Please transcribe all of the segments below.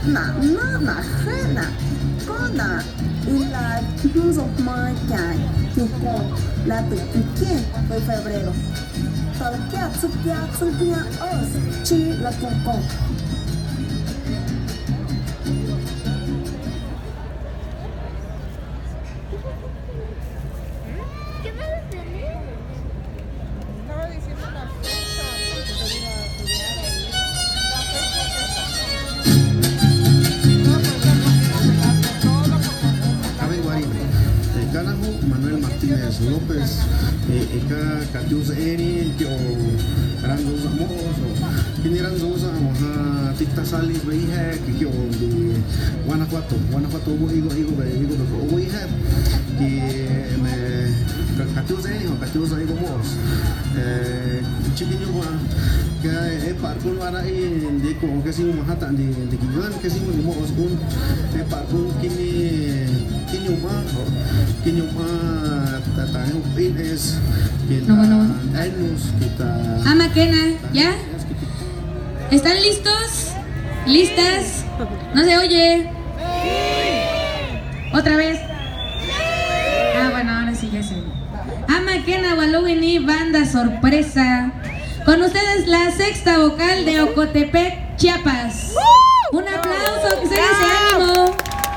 na gena. Kona la Cruz of My Gang, que con la de Piqué de febrero. Talkia tsukia os, chi la con. Manuel Martínez López, eka Katius Eri, o Ranzosa Mozo, kini Ranzosa moha tikta salis behihe, kiki o di Guanajuato mo igo behihe, ki me Katius Eri o Katius igo mos, chikinyo mo que parkun wara di ko kasi mo mahata di kigan kasi mo mo osun parkun kinyuma tatang fitness kita años kita Makena, ¿ya? ¿Están listos? ¿Listas? ¿No se oye? ¿Otra vez? Bueno, ahora sí ya se oye. Makena, Walowini, banda sorpresa. Con ustedes la sexta vocal de Ocotepec, Chiapas. Un aplauso, que se dice ánimo.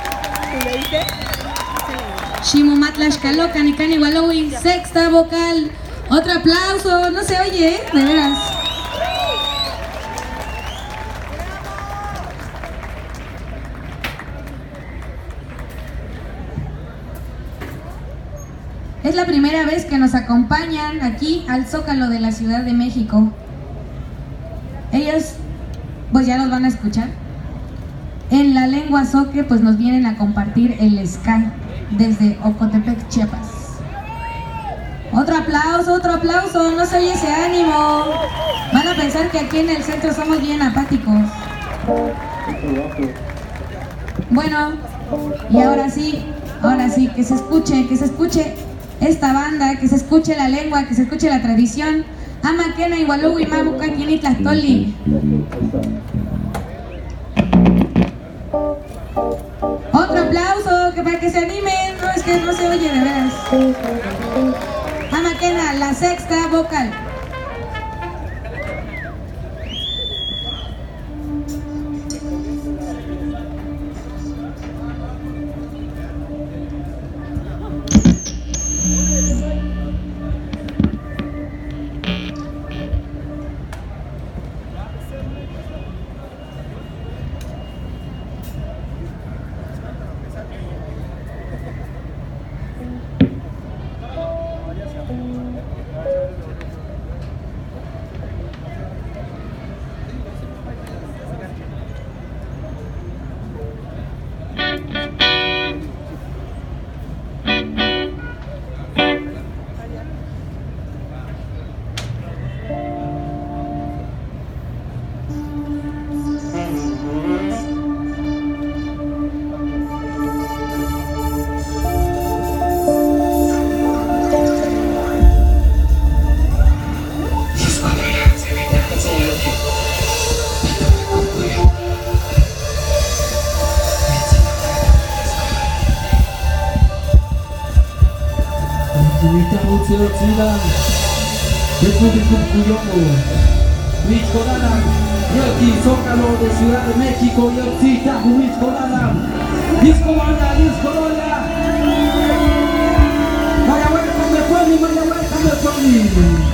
Shimumatlash Kaloka, Nikani Walowi, sexta vocal. Otro aplauso, no se oye, de veras. Es la primera vez que nos acompañan aquí al Zócalo de la Ciudad de México. Ellos, pues ya los van a escuchar. En la lengua zoque, pues nos vienen a compartir el ska desde Ocotepec, Chiapas. Otro aplauso, no se oye ese ánimo. Van a pensar que aquí en el centro somos bien apáticos. Bueno, y ahora sí, que se escuche esta banda, que se escuche la lengua, que se escuche la tradición. Makena y Walowi Mamuka Kinitlastoli. Otro aplauso, que para que se animen, no es que no se oye de veras. Makena, la sexta vocal. Zócalo de Ciudad de México, Yoxita, Huizcolada, Discolada, Discolada. Vaya, welcome the family, vaya, welcome the family.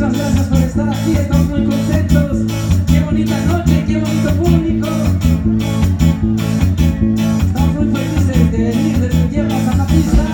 Muchísimas gracias por estar aquí, estamos muy contentos. Qué bonita noche, qué bonito público. Estamos muy felices de venir desde tierras a la pista.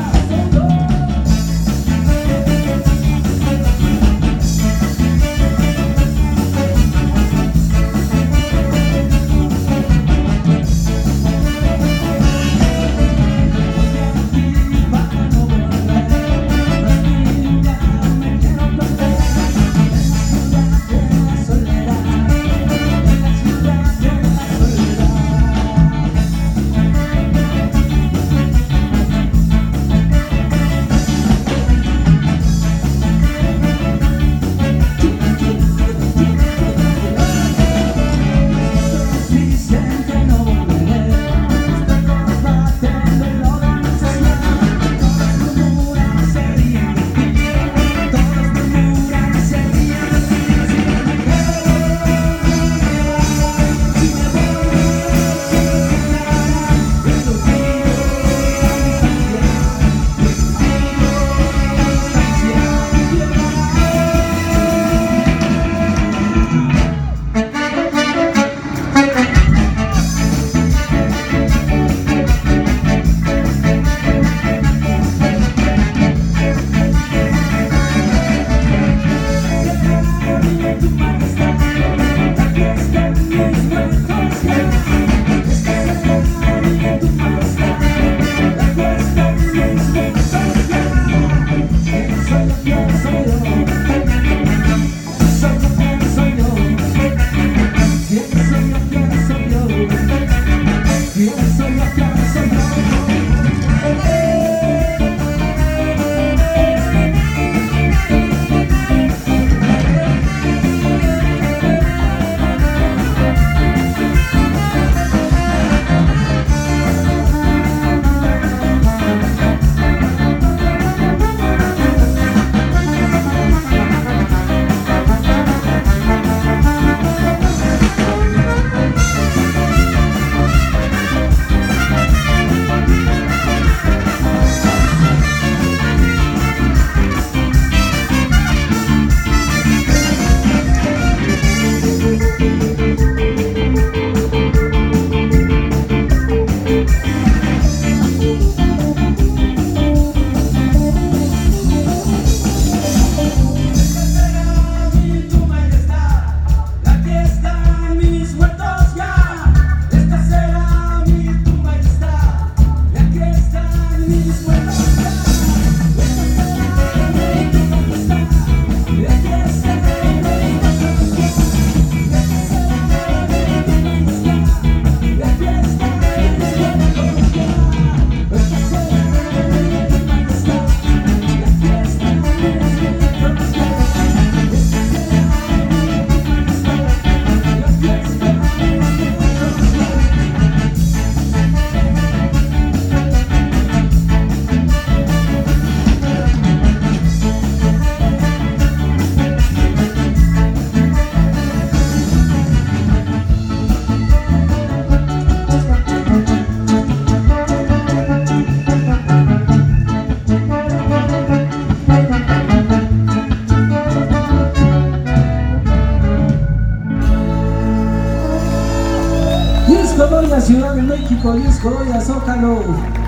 Ciudad de México, Disco Doya, Zócalo.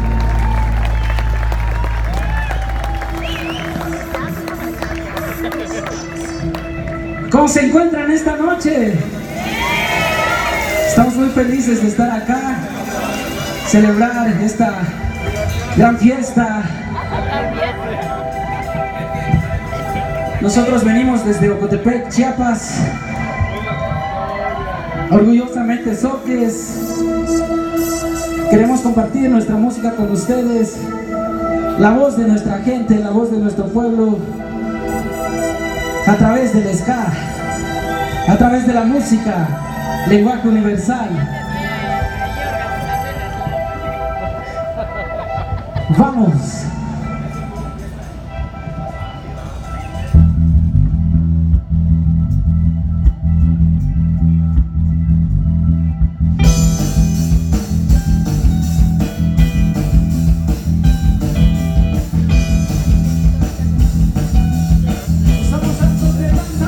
¿Cómo se encuentran esta noche? Estamos muy felices de estar acá, celebrar esta gran fiesta. Nosotros venimos desde Ocotepec, Chiapas, orgullosamente soques. Queremos compartir nuestra música con ustedes, la voz de nuestra gente, la voz de nuestro pueblo, a través del ska, a través de la música, lenguaje universal. ¡Vamos! Somos altos de banda.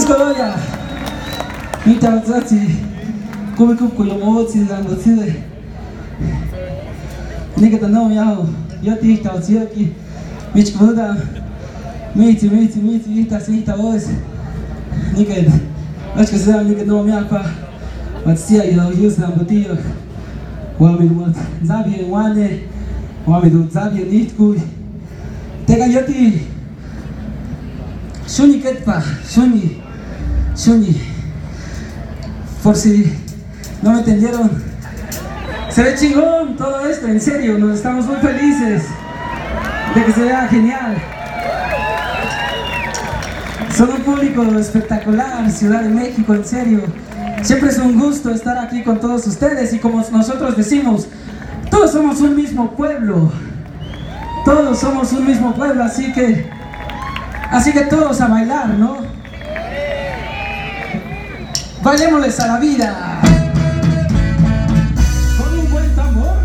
Discoloya, mita zati, como que o yomotsi dando tide. Nika tá não yao, eu te estou aqui, me escuta, miti, está assim, está hoje. Nika, acho que será nika não me apa, mas se aí eu uso na botia, o homem do Zabia wane, o homem do Zabia nitku, tega eu te, shuni ketpa, shuni. Por si no me entendieron, se ve chingón todo esto, en serio, nos estamos muy felices de que se vea genial. Son un público espectacular, Ciudad de México, en serio. Siempre es un gusto estar aquí con todos ustedes y como nosotros decimos, todos somos un mismo pueblo. Todos somos un mismo pueblo, así que todos a bailar, ¿no? Bailémosles a la vida. Con un buen tambor.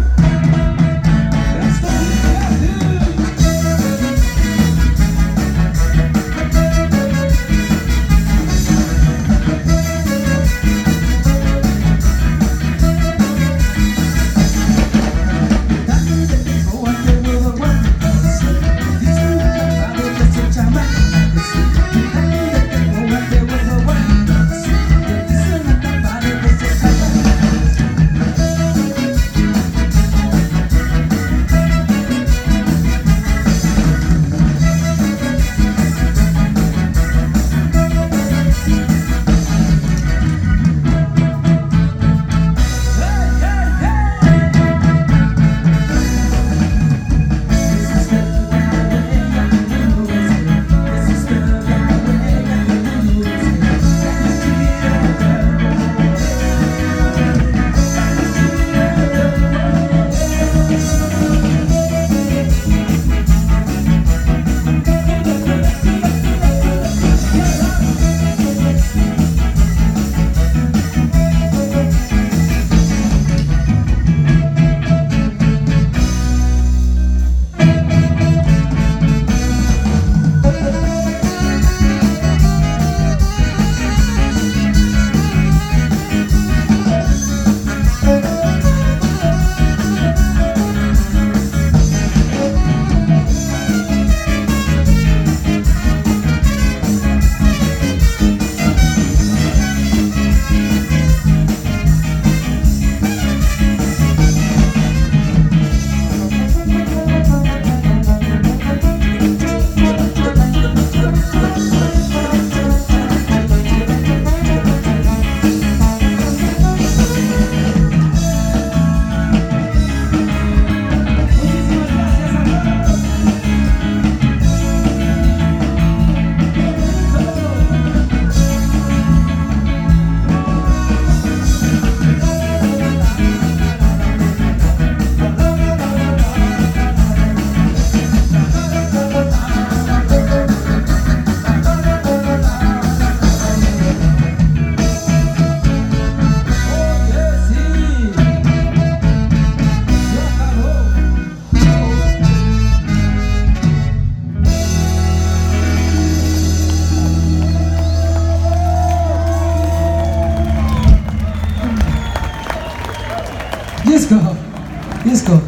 Disco.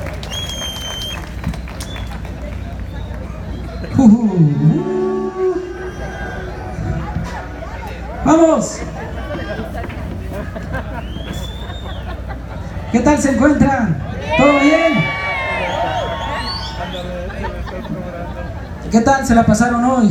¡Vamos! ¿Qué tal se encuentran? ¿Todo bien? ¿Qué tal se la pasaron hoy?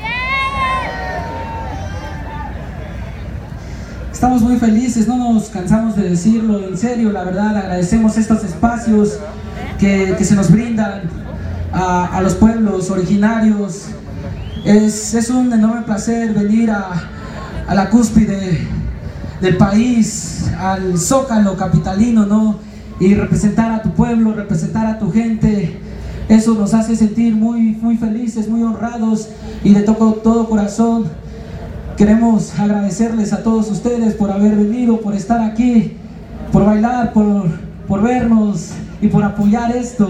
Estamos muy felices, no nos cansamos de decirlo, en serio, la verdad, agradecemos estos espacios que se nos brindan a los pueblos originarios. Es un enorme placer venir a la cúspide del país, al Zócalo capitalino, ¿no? Y representar a tu pueblo, representar a tu gente. Eso nos hace sentir muy felices, muy honrados, y de todo corazón queremos agradecerles a todos ustedes por haber venido, por estar aquí, por bailar, por vernos y por apoyar esto.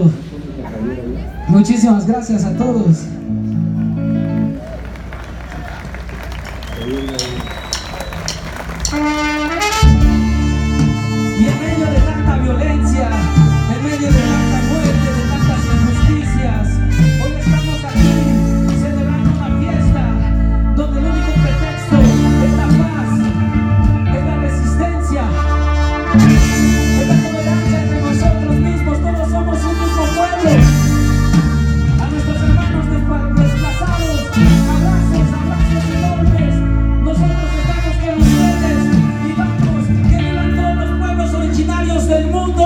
Muchísimas gracias a todos. Y en medio de tanta violencia, en medio de tanta muerte, de tantas injusticias, hoy estamos aquí celebrando una fiesta donde el único pretexto es la paz, es la resistencia, es la tolerancia entre nosotros mismos. Todos somos un mismo pueblo. A nuestros hermanos desplazados, abrazos enormes. Nosotros dejamos con ustedes y vamos, que vivan todos los pueblos originarios del mundo.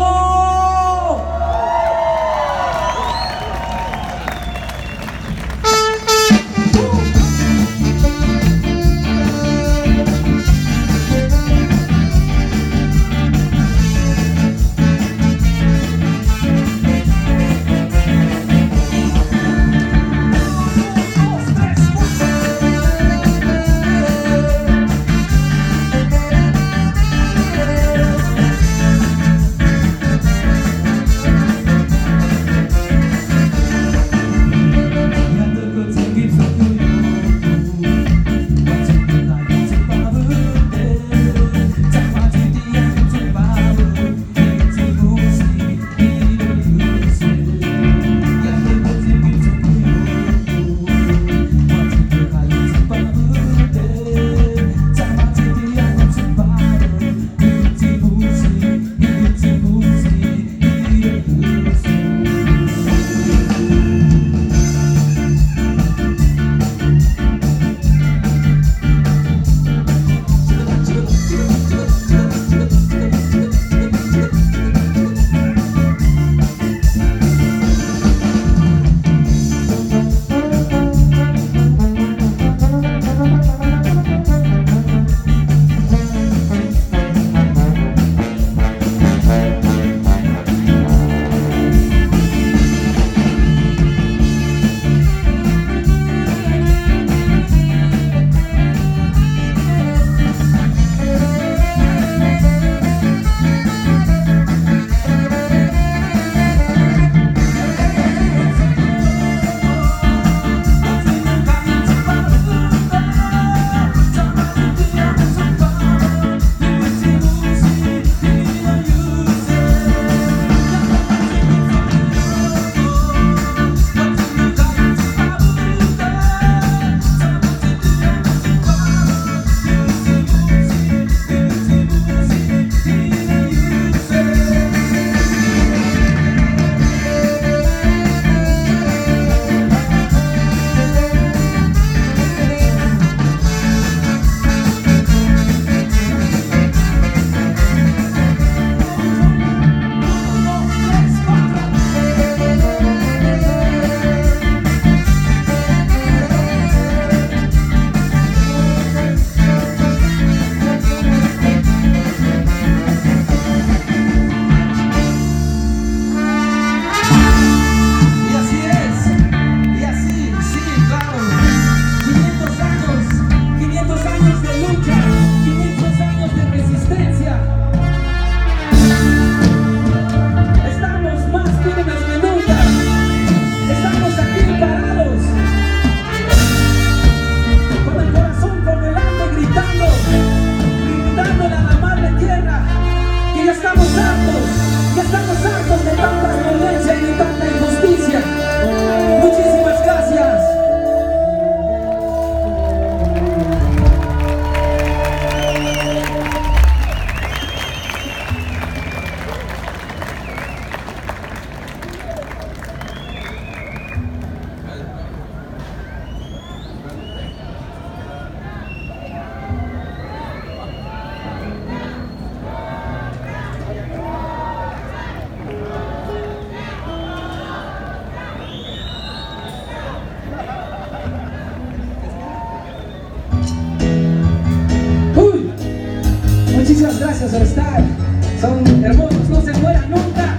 Muchísimas gracias por estar. Son hermosos, no se mueran nunca.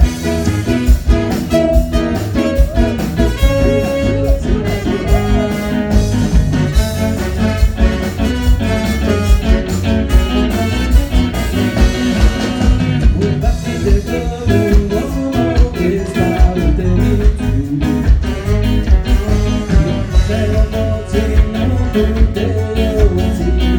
Pero no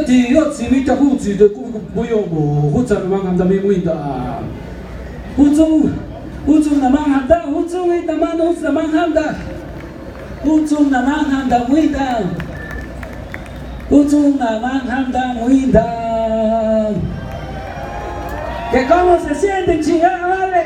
ti otsi mita hutsi de kuboyomo hutsa namang hamdami muida. Hutsung namang hamda, hutsung ita manus namang hamda. Hutsung namang hamda muida. Hutsung namang hamda muida. ¿Que cómo se sienten, chingada madre?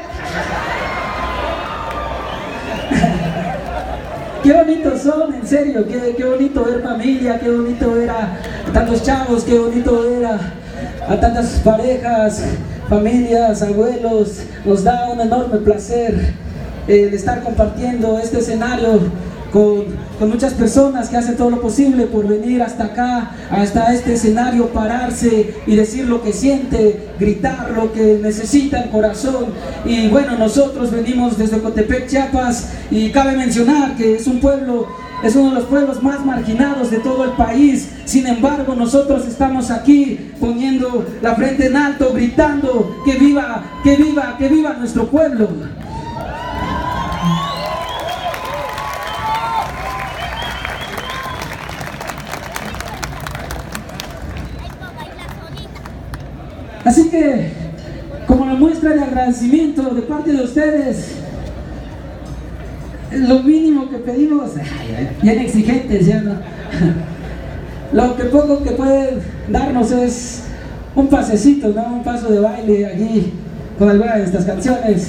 Qué bonitos son, en serio, qué bonito ver familia, qué bonito ver a tantos chavos, qué bonito ver a tantas parejas, familias, abuelos. Nos da un enorme placer el estar compartiendo este escenario con muchas personas que hacen todo lo posible por venir hasta acá, hasta este escenario, pararse y decir lo que siente, gritar lo que necesita el corazón. Y bueno, nosotros venimos desde Ocotepec, Chiapas, y cabe mencionar que es un pueblo, es uno de los pueblos más marginados de todo el país. Sin embargo, nosotros estamos aquí poniendo la frente en alto, gritando que viva, que viva, que viva nuestro pueblo. Así que, como una muestra de agradecimiento de parte de ustedes, lo mínimo que pedimos, bien exigentes ya, ¿no? Lo que poco que pueden darnos es un pasecito, ¿no? Un paso de baile aquí con alguna de estas canciones.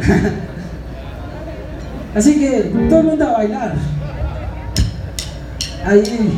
Así que todo el mundo a bailar. Ahí.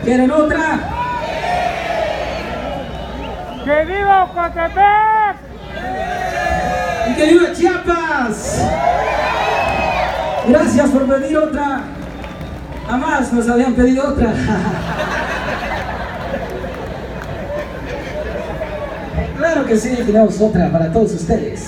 ¿Quieren otra? ¡Que viva Ocotepec! ¡Y que viva Chiapas! Gracias por pedir otra. Jamás nos habían pedido otra. Claro que sí, tenemos otra para todos ustedes.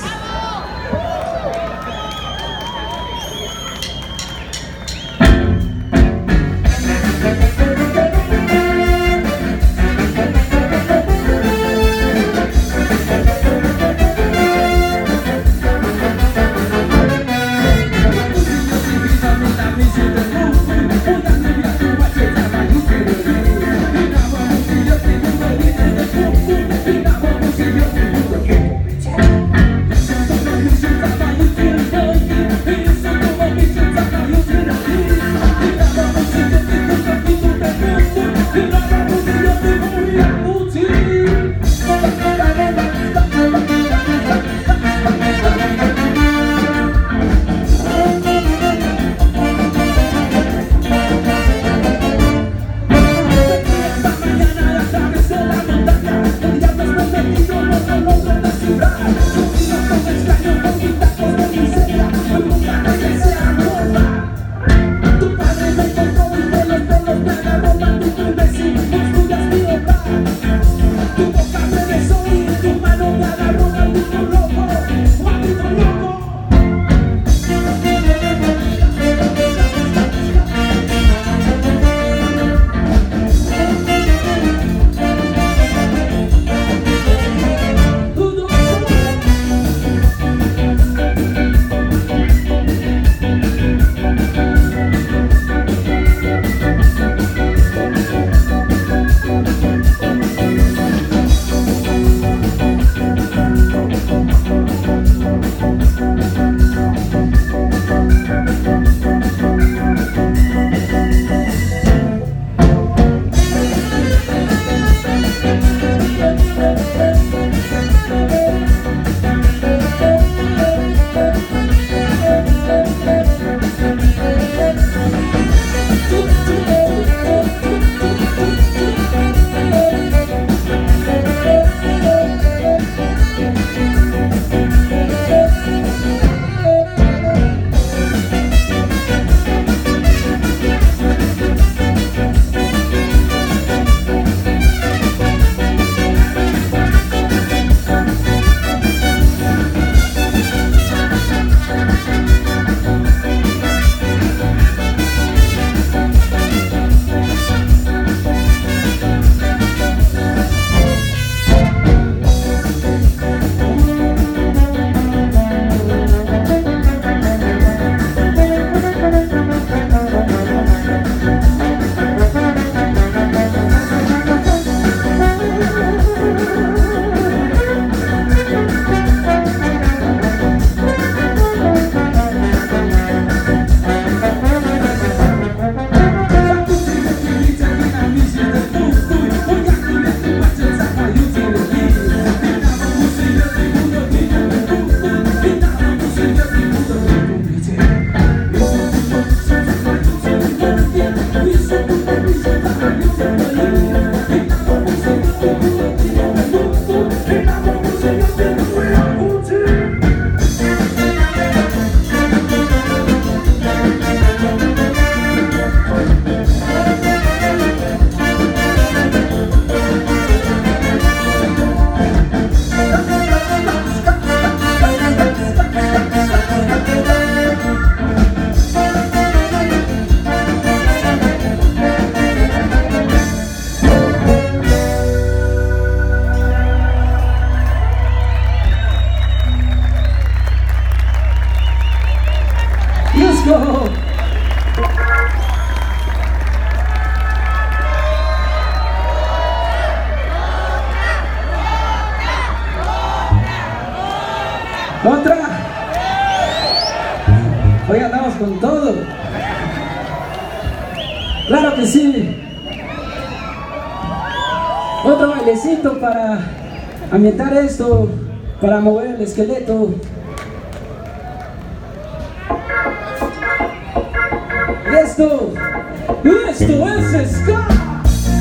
¿Otra? Hoy andamos con todo. Claro que sí. Otro bailecito para ambientar esto, para mover el esqueleto. Esto es ska.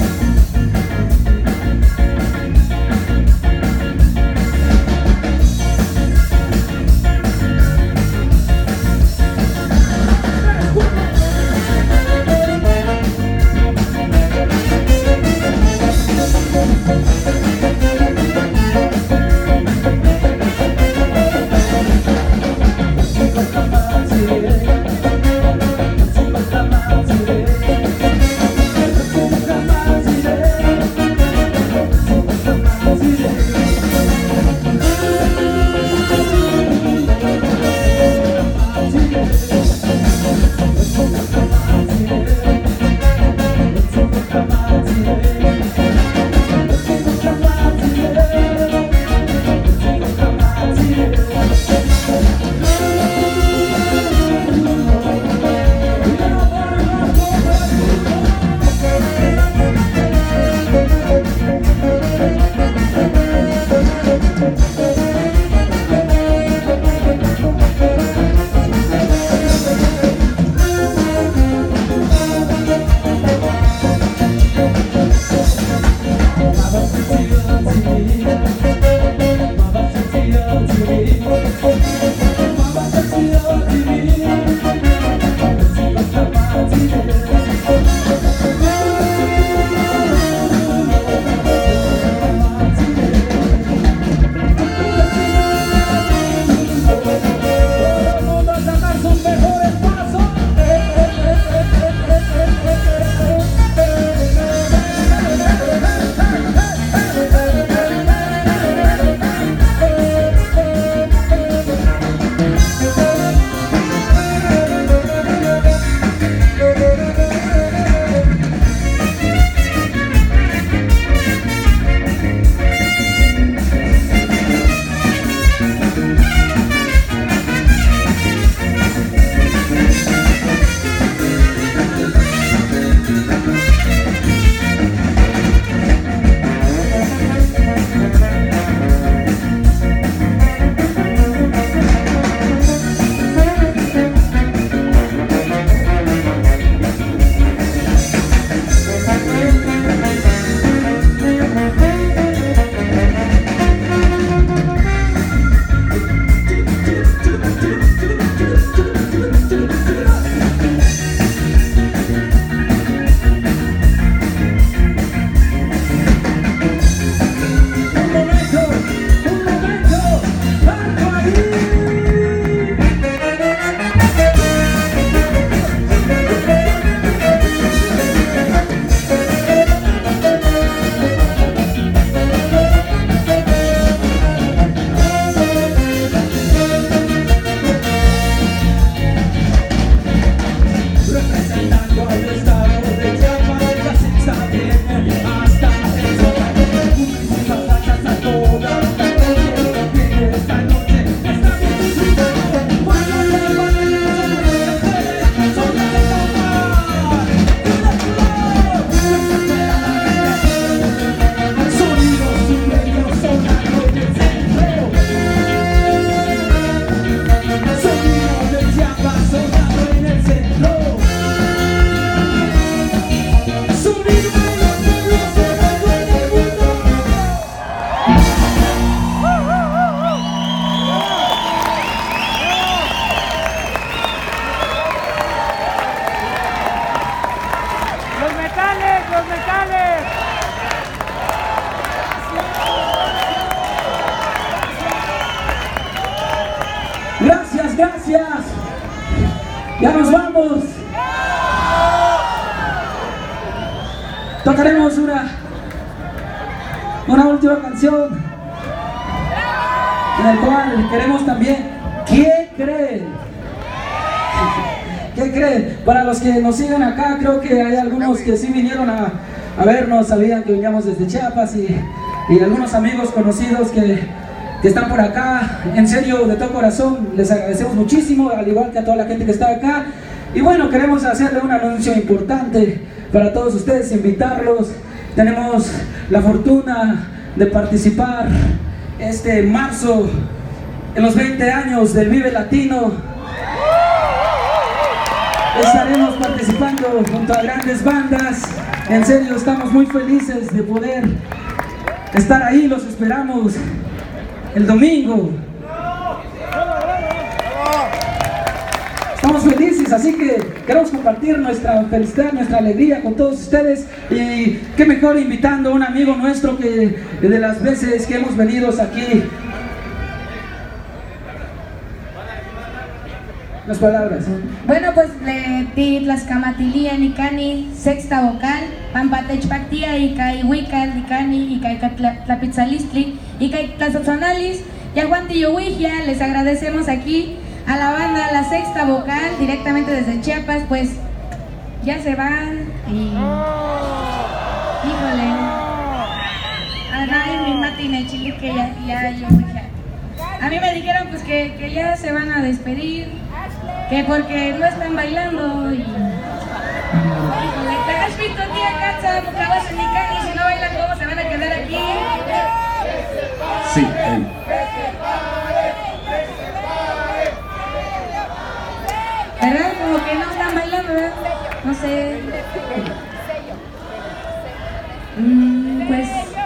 gracias. Ya nos vamos. Tocaremos una última canción en el cual queremos también. ¿Qué creen? ¿Qué creen? Para los que nos siguen acá, creo que hay algunos que sí vinieron a vernos, sabían que veníamos desde Chiapas y algunos amigos conocidos que están por acá. En serio, de todo corazón, les agradecemos muchísimo, al igual que a toda la gente que está acá. Y bueno, queremos hacerle un anuncio importante para todos ustedes, invitarlos. Tenemos la fortuna de participar este marzo en los 20 años del Vive Latino. Estaremos participando junto a grandes bandas. En serio, estamos muy felices de poder estar ahí. Los esperamos el domingo. Estamos felices, así que queremos compartir nuestra felicidad, nuestra alegría con todos ustedes. Y qué mejor invitando a un amigo nuestro que de las veces que hemos venido aquí. Las palabras. Bueno, pues le ti tlascamatilia nicani, sexta vocal, pampatechpactia y kai huical, nicani y kai tlapitzalistli y kai tlazozonalis, yaguantillohuigia. Les agradecemos aquí a la banda La Sexta Vocal, directamente desde Chiapas. Pues ya se van y... híjole, ay, mi matine chile que ya yo huigia. A mí me dijeron pues que ya se van a despedir, que porque no están bailando y... híjole, te has visto tía Katza, Mucabas en Nicani, si no bailan, ¿cómo se van a quedar aquí? Sí. ¿Verdad? Como que no están bailando, ¿verdad? No sé. Pues,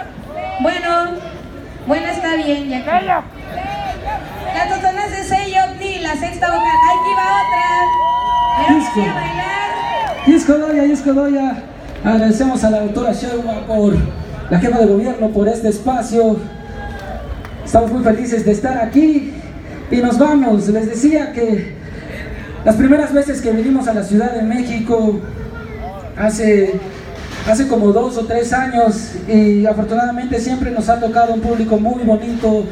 bueno, está bien, ya que... La totonas de sello, La Sexta Vocal. Aquí va otra. Pero Disco. quería bailar. Yisco Doya. Agradecemos a la doctora Sherwa, por la jefa de gobierno, por este espacio. Estamos muy felices de estar aquí y nos vamos. Les decía que las primeras veces que vinimos a la Ciudad de México hace como 2 o 3 años, y afortunadamente siempre nos ha tocado un público muy bonito,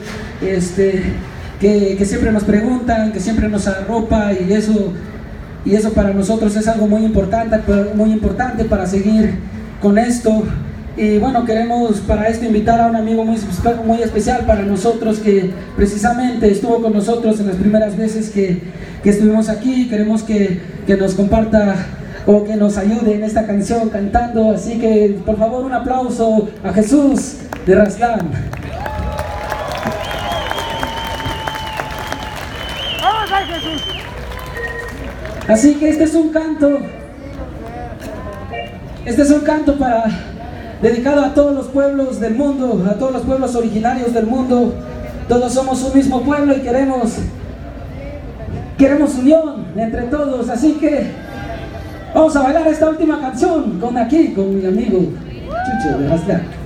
que siempre nos preguntan, que siempre nos arropa, y eso para nosotros es algo muy importante para seguir con esto. Y bueno, queremos para esto invitar a un amigo muy especial para nosotros, que precisamente estuvo con nosotros en las primeras veces que estuvimos aquí. Queremos que nos comparta o que nos ayude en esta canción cantando, así que por favor un aplauso a Jesús de Razlán. ¡Vamos a Jesús! Así que este es un canto dedicado a todos los pueblos del mundo, a todos los pueblos originarios del mundo. Todos somos un mismo pueblo y queremos unión entre todos, así que vamos a bailar esta última canción con mi amigo Chucho de Razlán.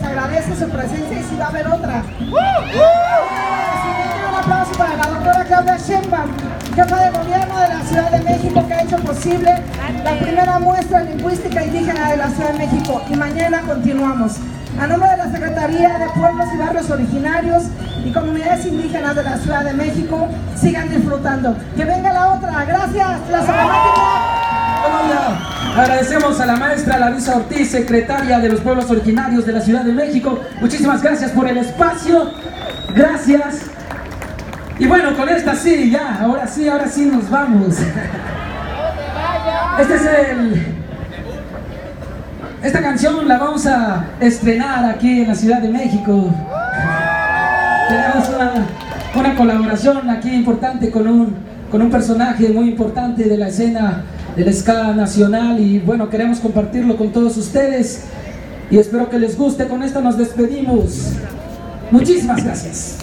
se agradece su presencia y si va a haber otra. Un aplauso para la doctora Claudia Sheinbaum, jefa de gobierno de la Ciudad de México, que ha hecho posible la primera muestra lingüística indígena de la Ciudad de México. Y mañana continuamos. A nombre de la Secretaría de Pueblos y Barrios Originarios y Comunidades Indígenas de la Ciudad de México, sigan disfrutando. Que venga la otra. Gracias, la Agradecemos a la maestra Larisa Ortiz, secretaria de los Pueblos Originarios de la Ciudad de México. Muchísimas gracias por el espacio. Gracias. Y bueno, con esta sí, ya, ahora sí nos vamos. Esta canción la vamos a estrenar aquí en la Ciudad de México. Tenemos una colaboración aquí importante con un personaje muy importante de la escena del ska nacional y bueno, queremos compartirlo con todos ustedes y espero que les guste. Con esto nos despedimos. Muchísimas gracias.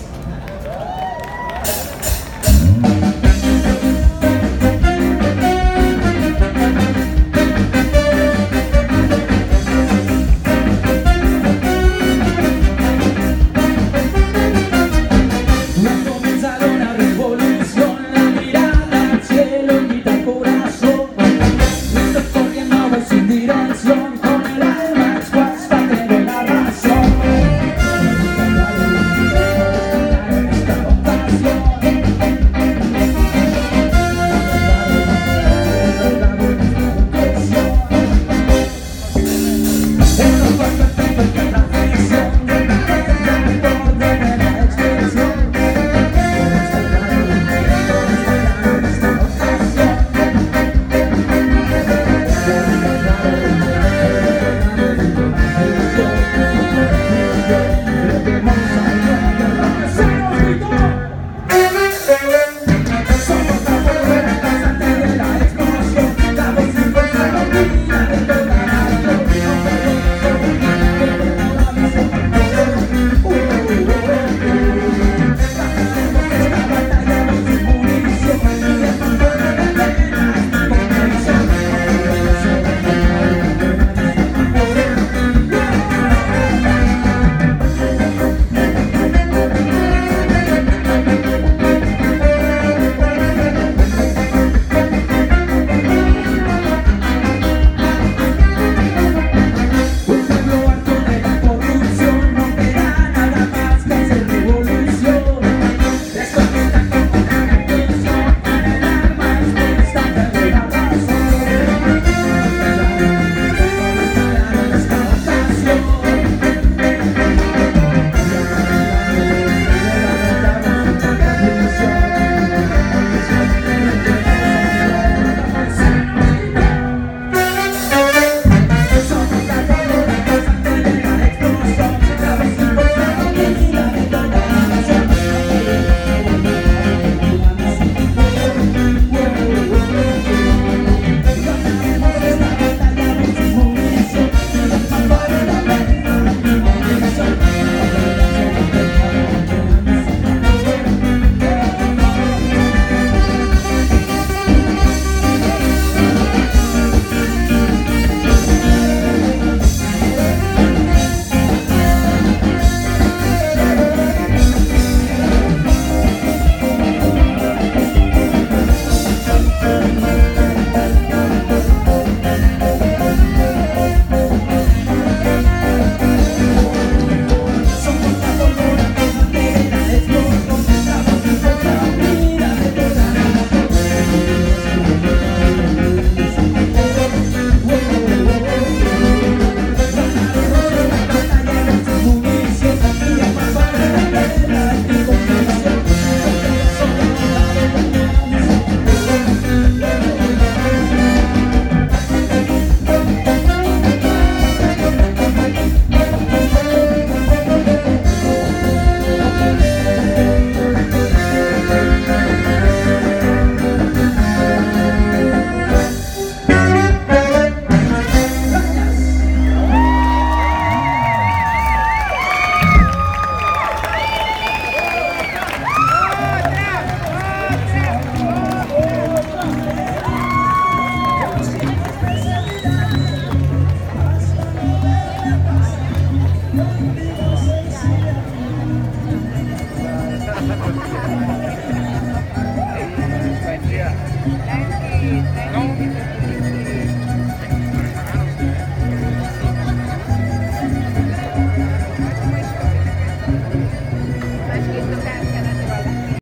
Ya.